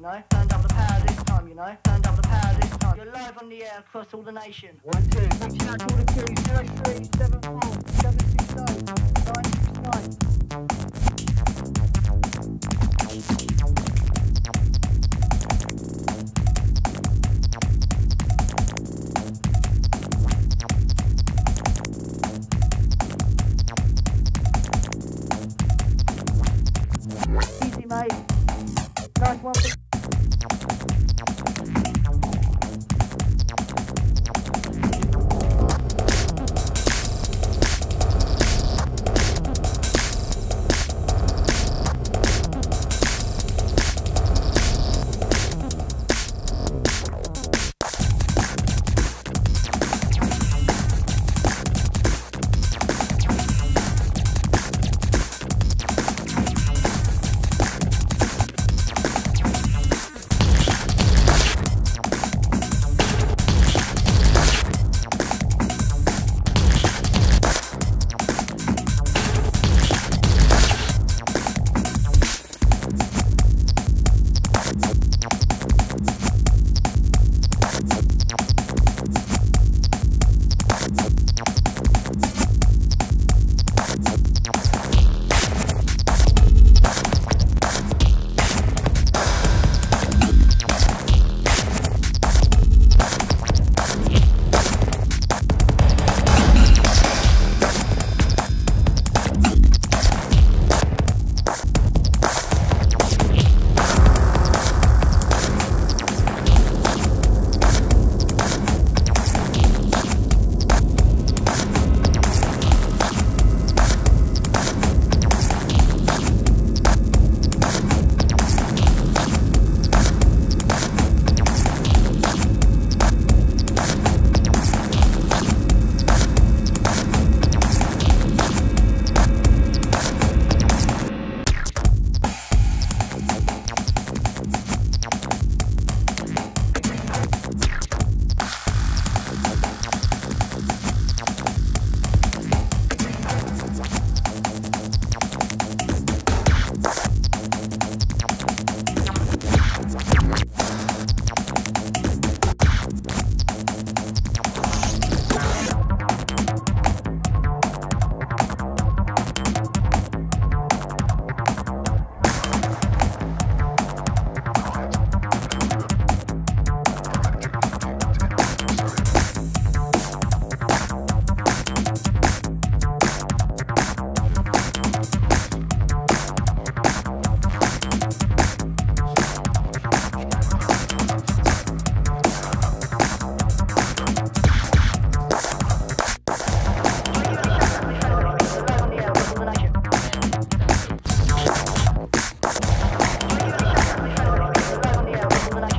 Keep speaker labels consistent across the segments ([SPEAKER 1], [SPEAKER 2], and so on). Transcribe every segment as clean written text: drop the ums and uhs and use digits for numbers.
[SPEAKER 1] know. Turned up the power this time, you know. Turned up the power this time. You're live on the air across all the nation.
[SPEAKER 2] 1, 2, reaching out to all the crews, 0374 769 969.
[SPEAKER 1] Easy, mate. Nice one.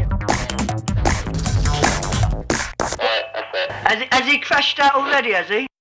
[SPEAKER 1] Has he crashed out already, has he?